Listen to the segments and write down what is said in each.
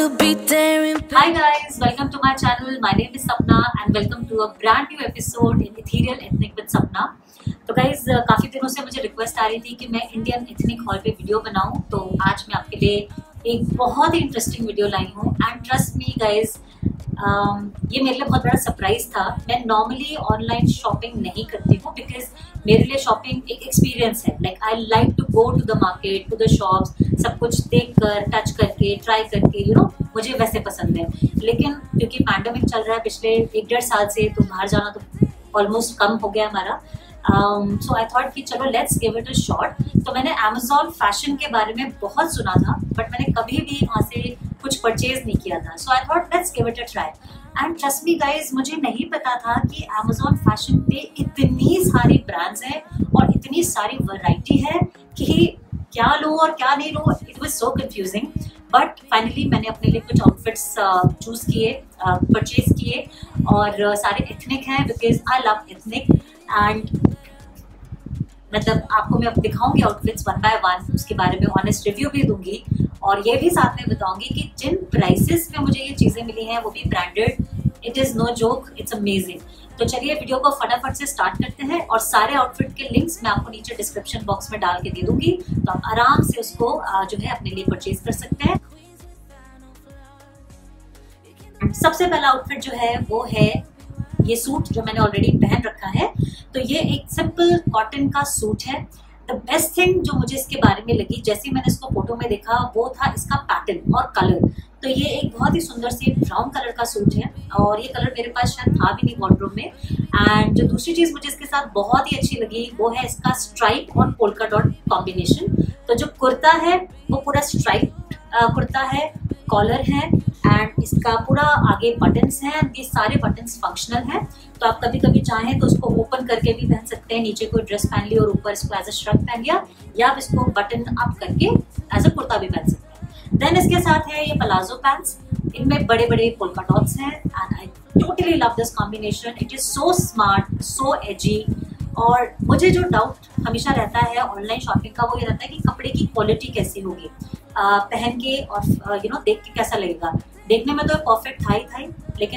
We'll be there in Hi guys, welcome to my channel. My name is Sapna and welcome to a brand new episode in Ethereal Ethnic with Sapna. तो guys काफ़ी दिनों से मुझे request आ रही थी कि मैं Indian ethnic haul पे वीडियो बनाऊं, तो आज मैं आपके लिए एक बहुत ही इंटरेस्टिंग वीडियो लाई हूँ. एंड ट्रस्ट मी गाइज, ये मेरे लिए बहुत बड़ा सरप्राइज था. मैं नॉर्मली ऑनलाइन शॉपिंग नहीं करती हूँ बिकॉज मेरे लिए शॉपिंग एक एक्सपीरियंस है. Like I like to go to the market, to the shops, सब कुछ देख कर, टच करके, ट्राई करके, मुझे वैसे पसंद है. लेकिन क्योंकि पैंडेमिक चल रहा है पिछले 1-1.5 साल से, तो बाहर जाना तो ऑलमोस्ट कम हो गया हमारा. सो आई थॉट कि चलो let's give it a shot. तो मैंने अमेजॉन फैशन के बारे में बहुत सुना था, बट मैंने कभी भी वहाँ से कुछ परचेज नहीं किया था. So I thought let's give it a try. And trust me guys, मुझे नहीं पता था कि अमेजॉन फैशन पे इतनी सारी ब्रांड्स हैं और इतनी सारी वैरायटी है कि क्या लूँ और क्या नहीं लूँ. It was so confusing. But finally मैंने अपने लिए कुछ आउटफिट्स चूज़ किए, परचेज किए, और सारे एथनिक हैं because I love ethnic. And मतलब आपको मैं अब दिखाऊंगी आउटफिट्स वन बाय वन, उसके बारे में ऑनेस्ट रिव्यू भी दूंगी, और ये भी साथ में बताऊंगी कि जिन प्राइसेस पे मुझे ये चीज़ें मिली हैं वो भी branded. It is no joke, it's amazing. तो चलिए वीडियो को फटाफट से स्टार्ट करते हैं, और सारे आउटफिट के लिंक्स मैं आपको नीचे डिस्क्रिप्शन बॉक्स में डाल के दे दूंगी, तो आप आराम से उसको जो है अपने लिए परचेज कर सकते हैं. सबसे पहला आउटफिट जो है वो है ये सूट जो मैंने ऑलरेडी पहन रखा है. तो ये एक सिंपल कॉटन का सूट है. द बेस्ट थिंग जो मुझे इसके बारे में लगी, जैसे मैंने इसको फोटो में देखा, वो था इसका पैटर्न और कलर. तो ये एक बहुत ही सुंदर सी ब्राउन कलर का सूट है, और ये कलर मेरे पास शायद था भी नहीं वार्डरोब में. एंड जो दूसरी चीज़ मुझे इसके साथ बहुत ही अच्छी लगी वो है इसका स्ट्राइप और पोल्का डॉट कॉम्बिनेशन. तो जो कुर्ता है वो पूरा स्ट्राइप कुर्ता है, कॉलर है, एंड इसका पूरा आगे बटन्स हैं. ये सारे बटन्स फंक्शनल हैं, तो आप कभी कभी चाहें तो उसको ओपन करके भी पहन सकते हैं. नीचे कोई ड्रेस पहन ली और ऊपर इसको एज अ शर्ट पहन लिया, या आप इसको बटन अप करके एज अ कुर्ता भी पहन सकते हैं. देन इसके साथ है ये पलाजो पैंट्स. इनमें बड़े बड़े पोल्का डॉट्स हैं, and I totally love this combination. It is so smart, so edgy. और मुझे जो डाउट हमेशा रहता है ऑनलाइन शॉपिंग का, वो ये रहता है कि कपड़े की क्वालिटी कैसी होगी पहन के, और देख के कैसा लगेगा. देखने में तो परफेक्ट था ही,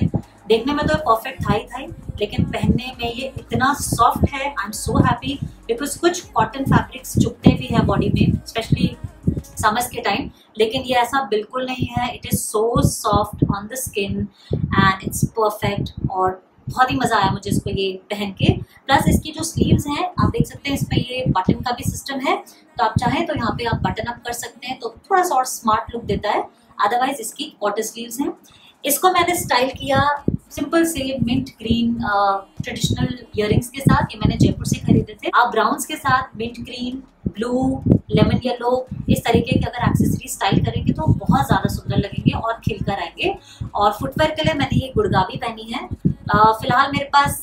लेकिन पहनने में ये इतना सॉफ्ट है. I am so happy because कुछ कॉटन फैब्रिक्स चुभते भी हैं बॉडी में, स्पेशली समर्स के टाइम, लेकिन ये ऐसा बिल्कुल नहीं है. It is so soft on the skin and it's perfect, और बहुत ही मज़ा आया मुझे इसको ये पहन के. प्लस इसकी जो स्लीव्स हैं आप देख सकते हैं, इसमें ये बटन का भी सिस्टम है, तो आप चाहें तो यहाँ पे आप बटन अप कर सकते हैं, तो थोड़ा सा और स्मार्ट लुक देता है. अदरवाइज इसकी क्वार्टर स्लीव्स हैं. इसको मैंने स्टाइल किया सिंपल से मिंट ग्रीन ट्रेडिशनल इयररिंग्स के साथ. ये मैंने जयपुर से खरीदे थे. आप ब्राउन्स के साथ mint green, blue, lemon yellow, इस तरीके के अगर एक्सेसरी स्टाइल करेंगे तो बहुत ज़्यादा सुंदर लगेंगे और खिलकर आएंगे. और फुटवेयर के लिए मैंने ये गुड़गावी पहनी है. फिलहाल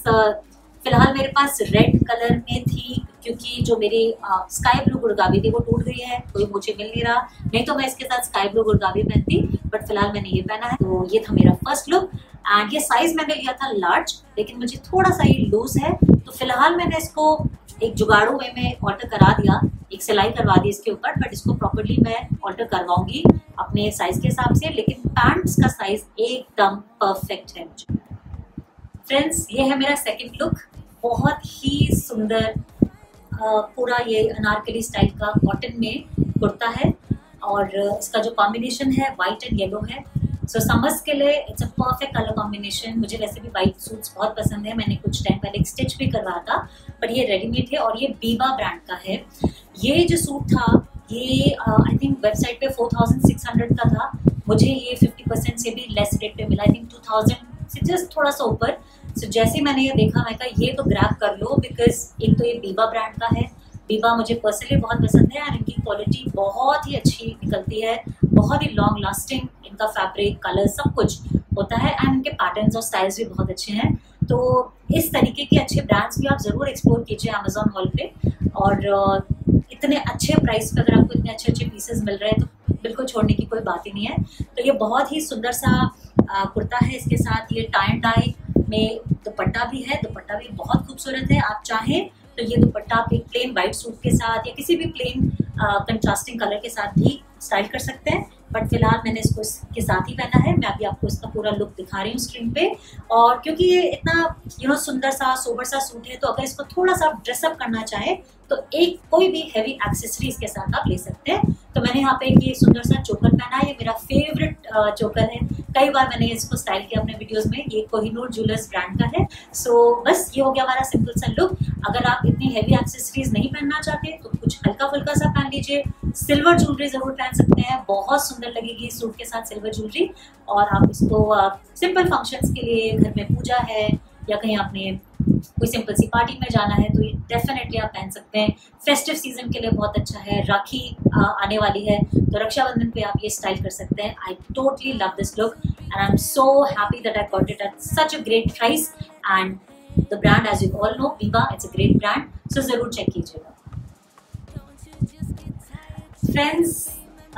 मेरे पास रेड कलर में थी, क्योंकि जो मेरी स्काई ब्लू गुड़गावी थी वो टूट गई है, कोई मुझे मिल नहीं रहा. नहीं तो मैं इसके साथ स्काई ब्लू गुड़गावी पहनती, बट फिलहाल मैंने ये पहना है. तो ये था मेरा फर्स्ट लुक. एंड ये साइज मैंने लिया था लार्ज, लेकिन मुझे थोड़ा सा ये लूज है, तो फिलहाल मैंने इसको एक जुगाड़ू वे में ऑल्टर करा दिया, एक सिलाई करवा दी इसके ऊपर. बट इसको प्रॉपर्ली मैं ऑल्टर करवाऊंगी अपने साइज के हिसाब से. लेकिन पैंट्स का साइज एकदम परफेक्ट है. फ्रेंड्स, ये है मेरा सेकंड लुक. बहुत ही सुंदर पूरा ये अनारकली स्टाइल का कॉटन में कुर्ता है, और इसका जो कॉम्बिनेशन है वाइट एंड येलो है. सो समर्स के लिए it's a perfect colour combination. मुझे वैसे भी वाइट सूट्स बहुत पसंद है. मैंने कुछ टाइम पहले एक स्टिच भी करवाया था, पर ये रेडीमेड है, और ये बीबा ब्रांड का है. ये जो सूट था ये आई थिंक वेबसाइट पे 4600 का था. मुझे ये 50% से भी लेस रेट पे मिला. आई थिंक 2000 से जस्ट थोड़ा सा ऊपर. सो जैसे मैंने ये देखा, मैं कहा ये तो ग्रैब कर लो, बिकॉज एक तो ये बीबा ब्रांड का है. बीबा मुझे पर्सनली बहुत पसंद है, और इनकी क्वालिटी बहुत ही अच्छी निकलती है, बहुत ही लॉन्ग लास्टिंग. इनका फैब्रिक, कलर, सब कुछ होता है, एंड इनके पैटर्न्स और स्टाइल्स भी बहुत अच्छे हैं. तो इस तरीके के अच्छे ब्रांड्स भी आप ज़रूर एक्सप्लोर कीजिए अमेजॉन हॉल पे. और इतने अच्छे प्राइस पे अगर आपको इतने अच्छे अच्छे पीसेस मिल रहे हैं तो बिल्कुल छोड़ने की कोई बात ही नहीं है. तो ये बहुत ही सुंदर सा कुर्ता है. इसके साथ ये टाई एंड डाई में दुपट्टा भी है. दुपट्टा भी बहुत खूबसूरत है. आप चाहें तो ये दुपट्टा आप एक प्लेन वाइट सूट के साथ या किसी भी प्लेन कंट्रास्टिंग कलर के साथ भी स्टाइल कर सकते हैं, बट फिलहाल मैंने इसको इसके साथ ही पहना है। मैं अभी आपको इसका पूरा लुक दिखा रही हूँ स्क्रीन पे। और क्योंकि ये इतना सुंदर सा सोबर सा सूट है, तो अगर इसको थोड़ा सा ड्रेसअप करना चाहे तो एक कोई भी हैवी एक्सेसरीज के साथ आप ले सकते हैं। तो मैंने यहाँ पे ये सुंदर सा चोकर पहना है, ये मेरा फेवरेट चोकर है। कई बार मैंने इसको स्टाइल किया अपने वीडियोस में। ये कोहिनूर ज्वेलर्स ब्रांड का है। सो बस ये हो गया हमारा सिंपल सा लुक। अगर आप इतनी हैवी एक्सेसरीज नहीं पहनना चाहते तो कुछ हल्का फुल्का सा पहन लीजिए। सिल्वर ज्वेलरी जरूर पहन सकते हैं, बहुत सुंदर लगेगी सूट के साथ सिल्वर ज्वेलरी। और आप इसको सिंपल फंक्शंस के लिए, घर में पूजा है या कहीं आपने कोई सिंपल सी पार्टी में जाना है तो ये डेफिनेटली आप पहन सकते हैं। फेस्टिव सीजन के लिए बहुत अच्छा है। राखी आने वाली है तो रक्षाबंधन पे आप ये स्टाइल कर सकते हैं। I totally love this look and I am so happy that I got it at such a great price. And the brand, as you all know, Viva, it's a great brand, so जरूर check कीजिएगा। Friends,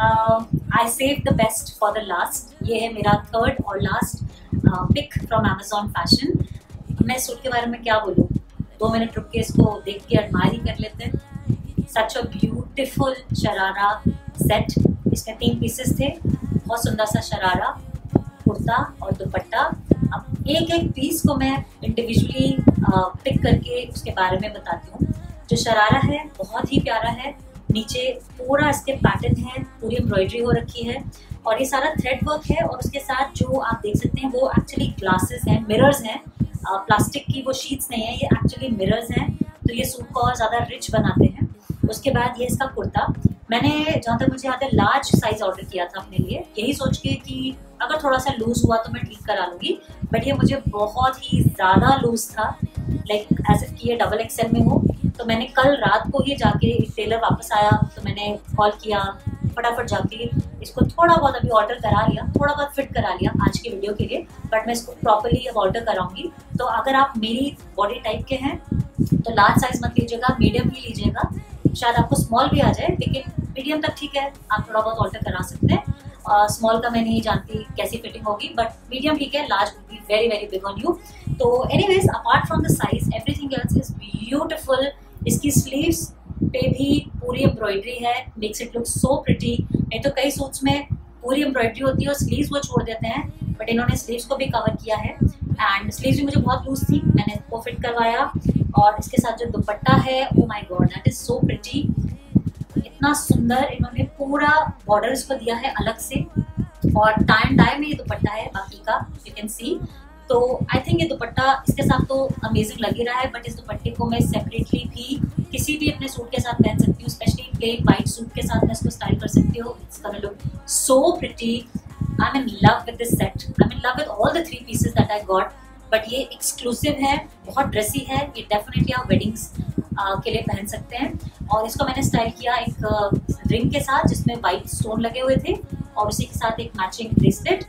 I save the best for the last. ये है मेरा third और last pick from Amazon fashion. मैं suit के बारे में क्या बोलूँ, 2 मिनट रुक के इसको देख के एडमायर ही कर लेते हैं। Such a beautiful sharara set. इसमें 3 पीसेस थे। बहुत सुंदर सा शरारा, कुर्ता और दुपट्टा। अब एक एक पीस को मैं इंडिविजुअली पिक करके उसके बारे में बताती हूँ। जो शरारा है बहुत ही प्यारा है। नीचे पूरा इसके पैटर्न है, पूरी एम्ब्रॉयडरी हो रखी है और ये सारा थ्रेड वर्क है। और उसके साथ जो आप देख सकते हैं वो एक्चुअली ग्लासेस हैं, मिरर्स हैं। प्लास्टिक की वो शीट्स नहीं है, ये एक्चुअली मिरर्स हैं, तो ये सूट को और ज़्यादा रिच बनाते हैं। उसके बाद ये इसका कुर्ता। मैंने, जहाँ तक मुझे याद है, लार्ज साइज ऑर्डर किया था अपने लिए, यही सोच के कि अगर थोड़ा सा लूज हुआ तो मैं ठीक करा लूँगी। बट ये मुझे बहुत ही ज़्यादा लूज था, लाइक एज इफ कि ये डबल XL में हो। तो मैंने कल रात को ही जाके, टेलर वापस आया तो मैंने कॉल किया, फटाफट जाके इसको थोड़ा बहुत अभी ऑर्डर करा लिया, थोड़ा बहुत फिट करा लिया आज की वीडियो के लिए। बट मैं इसको प्रॉपर्ली अब ऑर्डर कराऊंगी। तो अगर आप मेरी बॉडी टाइप के हैं तो लार्ज साइज मत लीजिएगा, मीडियम ही लीजिएगा। शायद आपको स्मॉल भी आ जाए, लेकिन मीडियम तक ठीक है, आप थोड़ा बहुत ऑल्टर करा सकते हैं। स्मॉल का मैं नहीं जानती कैसी फिटिंग होगी, बट मीडियम ठीक है। Large will be very very big on you. तो anyways, apart from the size, everything else is beautiful. इसकी स्लीव्स पे भी पूरी एम्ब्रॉयडरी है, makes it look so pretty. नहीं तो कई सूट्स में पूरी एम्ब्रॉयडरी होती है और स्लीव्स वो छोड़ देते हैं, बट इन्होंने स्लीव्स को भी कवर किया है। एंड स्लीव्स भी मुझे बहुत लूज थी, मैंने इसको फिट करवाया। और इसके साथ जो दुपट्टा है, oh my god, that is so pretty. इतना सुंदर इन्होंने पूरा बॉर्डर इसको दिया है अलग से, और टाई एंड डाई में ये दुपट्टा है बाकी का, यू कैन सी। तो आई थिंक ये दुपट्टा इसके साथ तो अमेजिंग लग ही रहा है, बट इस दुपट्टे को मैं सेपरेटली भी किसी भी अपने सूट के साथ पहन सकती हूँ। स्पेशली प्लेन वाइट सूट के साथ मैं इसको स्टाइल कर सकती हूँ। It's gonna look so pretty. I am in love with this set. I am in love with all the 3 pieces that I got. But ये एक्सक्लूसिव है, बहुत ड्रेसी है। ये डेफिनेटली आप वेडिंग्स के लिए पहन सकते हैं। और इसको मैंने स्टाइल किया एक रिंग के साथ जिसमें वाइट स्टोन लगे हुए थे, और उसी के साथ एक मैचिंग ब्रेसलेट।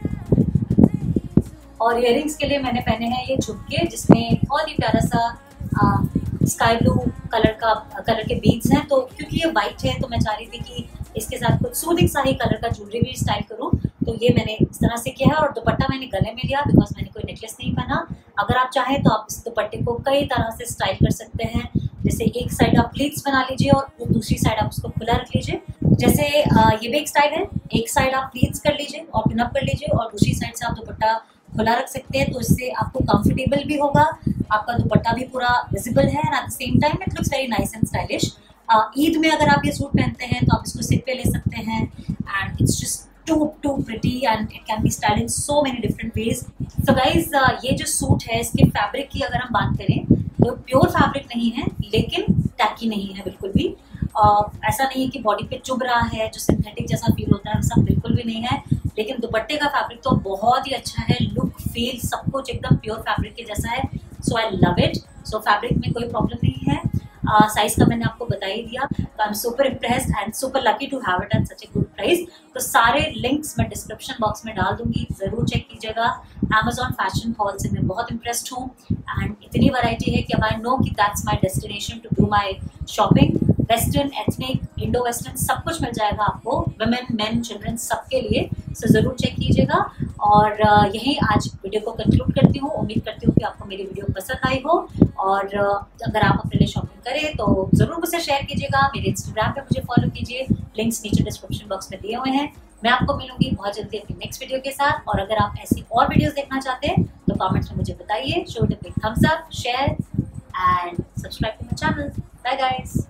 और इयररिंग्स के लिए मैंने पहने हैं ये झुमके, जिसमें बहुत ही प्यारा सा स्काई ब्लू कलर के बीड्स हैं। तो क्योंकि ये वाइट है तो मैं चाह रही थी कि इसके साथ कुछ सूदिंग सा ही कलर का ज्वेलरी भी स्टाइल करूँ, तो ये मैंने इस तरह से किया है। और दुपट्टा मैंने गले में लिया बिकॉज मैंने कोई नेकलेस नहीं पहना। अगर आप चाहें तो आप इस दुपट्टे को कई तरह से स्टाइल कर सकते हैं। जैसे एक साइड आप प्लीट्स बना लीजिए और दूसरी साइड आप उसको खुला रख लीजिए। जैसे ये भी एक स्टाइल है, एक साइड आप प्लीट्स कर लीजिए और पिन अप कर लीजिए, और दूसरी साइड से आप दुपट्टा खुला रख सकते हैं। तो इससे आपको कंफर्टेबल भी होगा, आपका दुपट्टा भी पूरा विजिबल है, and at the same time it looks very nice and stylish. Eid में अगर आप ये सूट पहनते हैं तो आप इसको सिर पे ले सकते हैं, and it's just too pretty and it can be styled in so many different ways. So guys, ये जो सूट है इसके फैब्रिक की अगर हम बात करें तो प्योर फैब्रिक नहीं है, लेकिन टैकी नहीं है बिल्कुल भी। ऐसा नहीं है कि बॉडी पे चुभ रहा है, जो सिंथेटिक जैसा फील होता है वैसा बिल्कुल भी नहीं है। लेकिन दुपट्टे का फैब्रिक तो बहुत ही अच्छा है, लुक फील सब कुछ एकदम प्योर फैब्रिक के जैसा है। So I love it. So fabric में कोई प्रॉब्लम नहीं है। साइज का मैंने आपको बता ही दिया। तो I am super impressed and super lucky to have it at such a good price. तो सारे लिंक्स मैं डिस्क्रिप्शन बॉक्स में डाल दूंगी, जरूर चेक कीजिएगा। Amazon फैशन हॉल से मैं बहुत इम्प्रेस्ड हूँ, एंड इतनी वैरायटी है कि अब आई नो कि that's my destination to do my shopping. Western, ethnic, Indo western सब कुछ मिल जाएगा आपको, वुमेन, मेन, चिल्ड्रन सबके लिए। सो ज़रूर चेक कीजिएगा। और यही आज वीडियो को कंक्लूड करती हूँ। उम्मीद करती हूँ कि आपको मेरी वीडियो पसंद आई हो, और अगर आप अपने लिए शॉपिंग करें तो ज़रूर मुझे शेयर कीजिएगा। मेरे इंस्टाग्राम पे मुझे फॉलो कीजिए, लिंक्स नीचे डिस्क्रिप्शन बॉक्स में दिए हुए हैं। मैं आपको मिलूंगी बहुत जल्दी अपनी नेक्स्ट वीडियो के साथ, और अगर आप ऐसी और वीडियोस देखना चाहते हैं तो कमेंट्स में मुझे बताइए। Show it a big thumbs up, share and subscribe to my channel. Bye guys.